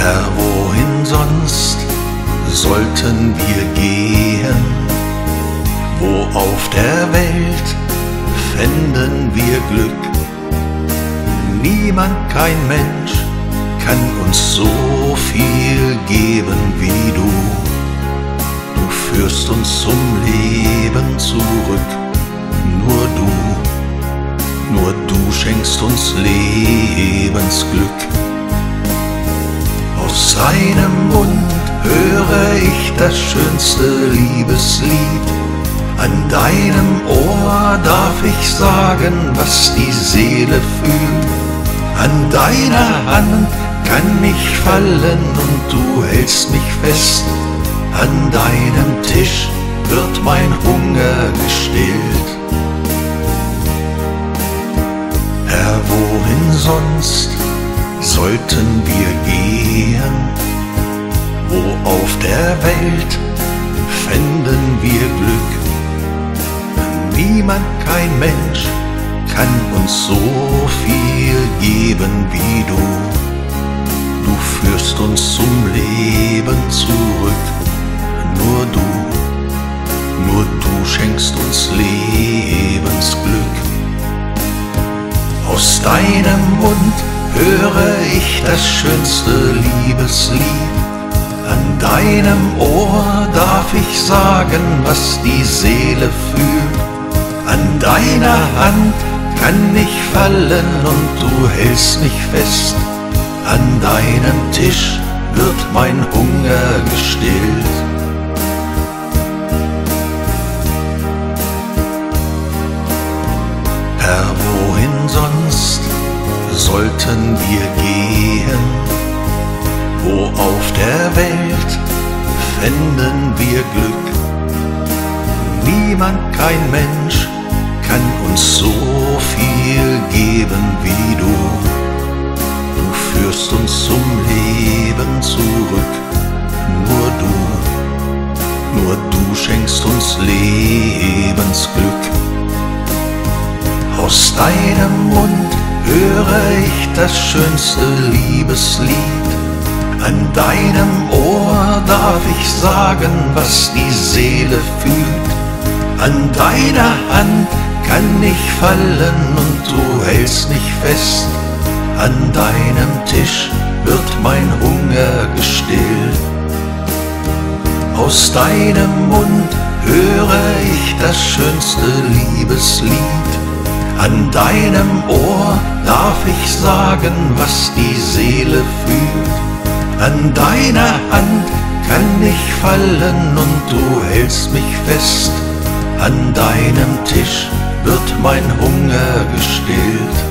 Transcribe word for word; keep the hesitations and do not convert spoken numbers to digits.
Herr, wohin sonst sollten wir gehen? Wo auf der Welt fänden wir Glück? Niemand, kein Mensch kann uns so viel geben wie du. Du führst uns zum Leben zurück. Nur du, nur du schenkst uns Lebensglück. Aus seinem Mund höre ich das schönste Liebeslied. An deinem Ohr darf ich sagen, was die Seele fühlt. An deiner Hand kann ich fallen und du hältst mich fest. An deinem Tisch wird mein Hunger gestillt. Herr, wohin sonst sollten wir gehen? Wo auf der Welt fänden wir Glück? Niemand, kein Mensch kann uns so viel geben wie du. Du führst uns zum Leben zurück. Nur du, nur du schenkst uns Lebensglück. Aus deinem Mund höre ich das schönste Liebeslied. An deinem Ohr darf ich sagen, was die Seele fühlt. An deiner Hand kann ich fallen und du hältst mich fest. An deinem Tisch wird mein Hunger gestillt. Herr, wohin sonst sollten wir gehen? Wo auf der Welt fänden wir Glück? Niemand, kein Mensch kann uns so viel geben wie du. Du führst uns zum Leben zurück. Nur du, nur du schenkst uns Lebensglück. Aus deinem Mund höre ich das schönste Liebeslied. An deinem Ohr darf ich sagen, was die Seele fühlt. An deiner Hand kann ich fallen und du hältst mich fest. An deinem Tisch wird mein Hunger gestillt. Aus deinem Mund höre ich das schönste Liebeslied. An deinem Ohr darf ich sagen, was die Seele fühlt. An deiner Hand kann ich fallen und du hältst mich fest. An deinem Tisch wird mein Hunger gestillt.